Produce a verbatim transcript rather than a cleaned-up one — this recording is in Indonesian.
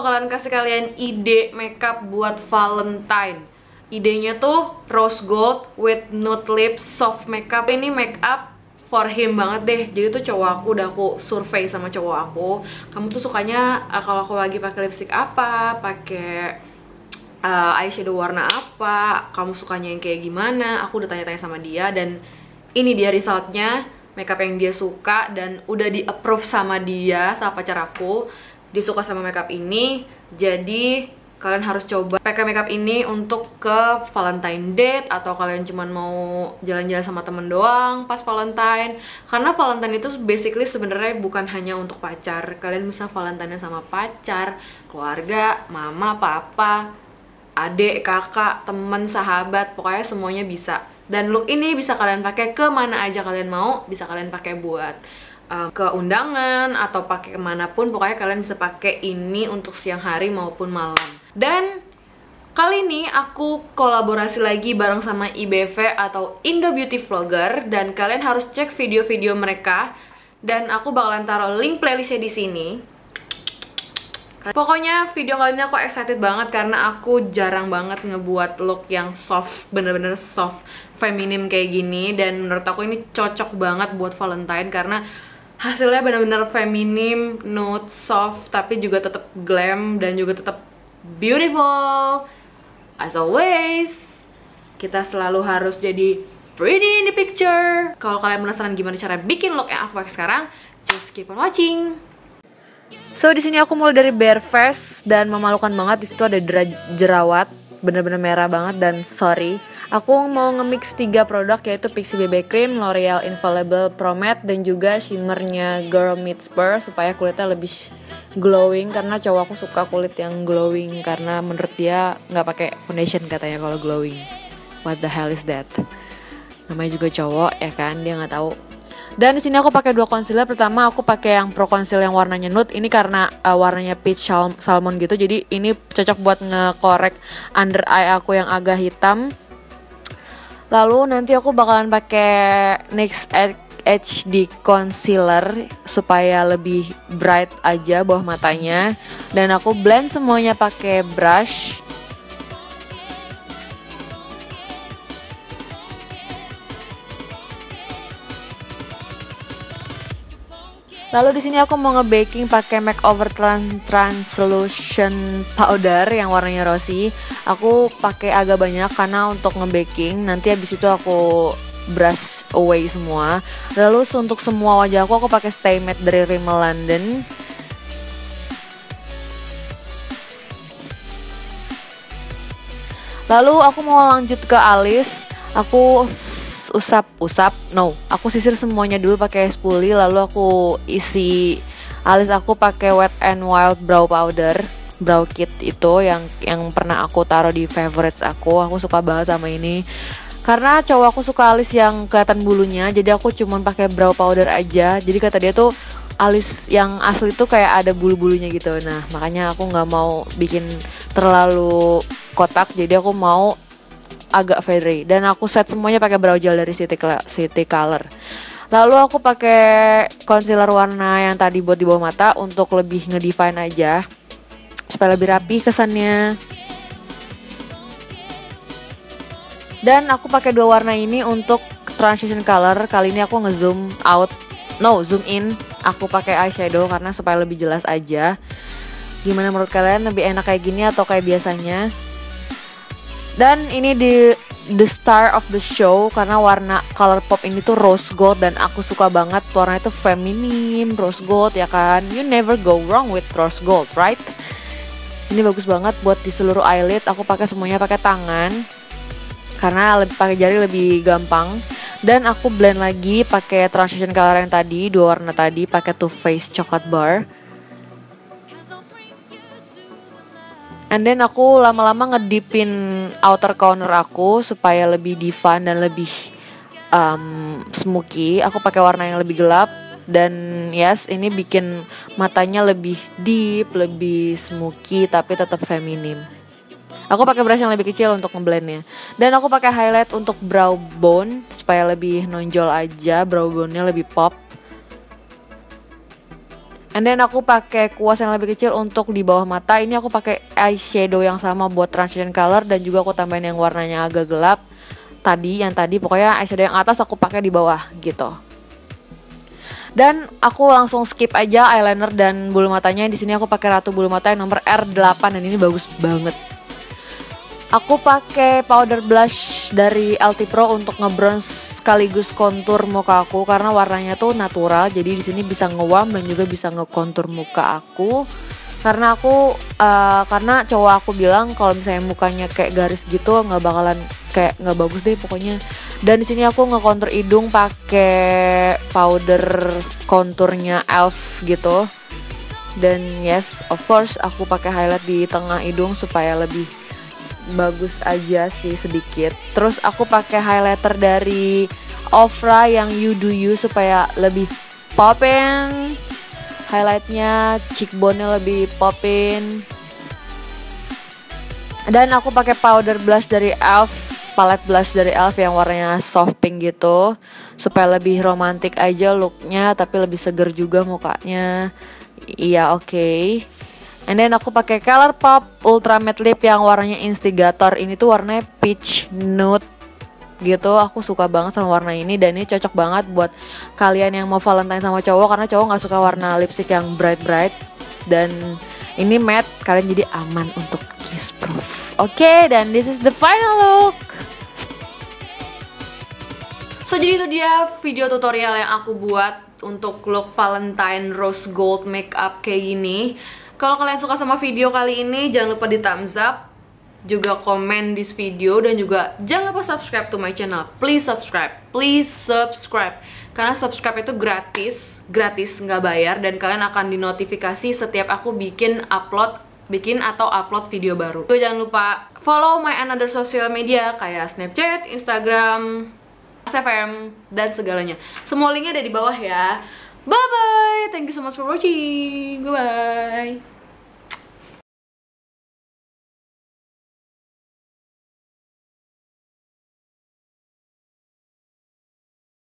bakalan kasih kalian ide makeup buat Valentine. Idenya tuh rose gold with nude lips soft makeup. Ini makeup for him banget deh. Jadi tuh cowok aku, udah aku survei sama cowok aku, kamu tuh sukanya uh, kalau aku lagi pakai lipstick apa, pakai uh, eyeshadow warna apa, kamu sukanya yang kayak gimana. Aku udah tanya-tanya sama dia dan ini dia resultnya, makeup yang dia suka dan udah di approve sama dia, sama pacar aku. Dia suka sama makeup ini, jadi kalian harus coba pakai makeup ini untuk ke Valentine date, atau kalian cuman mau jalan-jalan sama temen doang pas Valentine. Karena Valentine itu basically sebenarnya bukan hanya untuk pacar. Kalian bisa Valentine sama pacar, keluarga, mama, papa, adik, kakak, temen, sahabat, pokoknya semuanya bisa. Dan look ini bisa kalian pakai ke mana aja kalian mau, bisa kalian pakai buat Uh, ke undangan atau pakai kemanapun, pokoknya kalian bisa pakai ini untuk siang hari maupun malam. Dan kali ini aku kolaborasi lagi bareng sama I B V atau Indo Beauty Vlogger, dan kalian harus cek video-video mereka dan aku bakalan taruh link playlistnya di sini. Pokoknya video kali ini aku excited banget karena aku jarang banget ngebuat look yang soft, bener-bener soft, feminim kayak gini, dan menurut aku ini cocok banget buat Valentine karena hasilnya benar-benar feminim, nude, soft, tapi juga tetap glam dan juga tetap beautiful. As always, kita selalu harus jadi pretty in the picture. Kalau kalian penasaran gimana cara bikin look yang aku pakai sekarang, just keep on watching. So di sini aku mulai dari bare face dan memalukan banget. Di situ ada jerawat, bener-bener merah banget, dan sorry. Aku mau nge-mix tiga produk, yaitu Pixi B B Cream, L'Oreal Infallible Pro Matte, dan juga shimmernya Girl Meets Purr supaya kulitnya lebih glowing. Karena cowok aku suka kulit yang glowing karena menurut dia nggak pakai foundation katanya kalau glowing. What the hell is that? Namanya juga cowok ya kan, dia nggak tahu. Dan di sini aku pakai dua concealer. Pertama aku pakai yang Pro Conceal yang warnanya nude. Ini karena uh, warnanya peach salmon gitu. Jadi ini cocok buat ngekorek under eye aku yang agak hitam. Lalu nanti aku bakalan pakai N Y X H D Concealer supaya lebih bright aja bawah matanya. Dan aku blend semuanya pakai brush. Lalu di sini aku mau nge-baking pakai makeover trans translution powder yang warnanya rosy. Aku pakai agak banyak karena untuk nge-baking. Nanti habis itu aku brush away semua. Lalu untuk semua wajah aku aku pakai Stay Matte dari Rimmel London. Lalu aku mau lanjut ke alis. Aku usap-usap, no, aku sisir semuanya dulu pakai spoolie, lalu aku isi alis aku pakai Wet n Wild brow powder, brow kit itu yang yang pernah aku taruh di favorites aku. Aku suka banget sama ini karena cowok aku suka alis yang kelihatan bulunya, jadi aku cuman pakai brow powder aja. Jadi kata dia tuh alis yang asli tuh kayak ada bulu-bulunya gitu. Nah makanya aku nggak mau bikin terlalu kotak, jadi aku mau agak feathery, dan aku set semuanya pakai brow gel dari City, City Color. Lalu aku pakai concealer warna yang tadi buat di bawah mata untuk lebih ngedefine aja supaya lebih rapi kesannya. Dan aku pakai dua warna ini untuk transition color. Kali ini aku nge-zoom out, no, zoom in. Aku pakai eyeshadow karena supaya lebih jelas aja. Gimana menurut kalian, lebih enak kayak gini atau kayak biasanya? Dan ini di the star of the show karena warna Colourpop ini tuh rose gold, dan aku suka banget warna itu feminim, rose gold ya kan. You never go wrong with rose gold, right? Ini bagus banget buat di seluruh eyelid. Aku pakai semuanya pakai tangan karena lebih pakai jari lebih gampang. Dan aku blend lagi pakai transition color yang tadi, dua warna tadi, pakai Too Faced Chocolate Bar. And then aku lama-lama ngedipin outer corner aku supaya lebih define dan lebih um, smoky. Aku pakai warna yang lebih gelap, dan yes, ini bikin matanya lebih deep, lebih smoky tapi tetap feminim. Aku pakai brush yang lebih kecil untuk ngeblendnya. Dan aku pakai highlight untuk brow bone supaya lebih nonjol aja, brow bone-nya lebih pop. And then aku pakai kuas yang lebih kecil untuk di bawah mata. Ini aku pakai eyeshadow yang sama buat transition color, dan juga aku tambahin yang warnanya agak gelap. Tadi yang tadi pokoknya eyeshadow yang atas aku pakai di bawah gitu. Dan aku langsung skip aja eyeliner dan bulu matanya. Di sini aku pakai Ratu bulu mata yang nomor R delapan, dan ini bagus banget. Aku pakai powder blush dari L T Pro untuk ngebronze sekaligus kontur muka aku karena warnanya tuh natural. Jadi di sini bisa ngewarm dan juga bisa ngekontur muka aku. Karena aku uh, karena cowok aku bilang kalau misalnya mukanya kayak garis gitu nggak bakalan kayak nggak bagus deh pokoknya. Dan di sini aku ngekontur hidung pakai powder konturnya e l f gitu. Dan yes, of course aku pakai highlight di tengah hidung supaya lebih bagus aja sih sedikit. Terus aku pakai highlighter dari Ofra yang You Do You supaya lebih poppin. Highlightnya, cheekbone-nya lebih poppin. Dan aku pakai powder blush dari e l f, palette blush dari e l f yang warnanya soft pink gitu, supaya lebih romantis aja looknya, tapi lebih seger juga mukanya. Iya, oke. Okay. And then aku pakai ColourPop Ultra Matte Lip yang warnanya Instigator. Ini tuh warnanya peach nude gitu. Aku suka banget sama warna ini, dan ini cocok banget buat kalian yang mau Valentine sama cowok, karena cowok nggak suka warna lipstick yang bright-bright. Dan ini matte, kalian jadi aman untuk kiss proof. Oke, okay, dan this is the final look. So jadi itu dia video tutorial yang aku buat untuk look Valentine rose gold makeup kayak gini. Kalau kalian suka sama video kali ini, jangan lupa di thumbs up, juga komen di video, dan juga jangan lupa subscribe to my channel. Please subscribe, please subscribe. Karena subscribe itu gratis, gratis nggak bayar, dan kalian akan dinotifikasi setiap aku bikin upload, bikin atau upload video baru. Juga jangan lupa follow my another social media kayak Snapchat, Instagram, S F M, dan segalanya. Semua linknya ada di bawah ya. Bye bye, thank you so much for watching. Bye bye.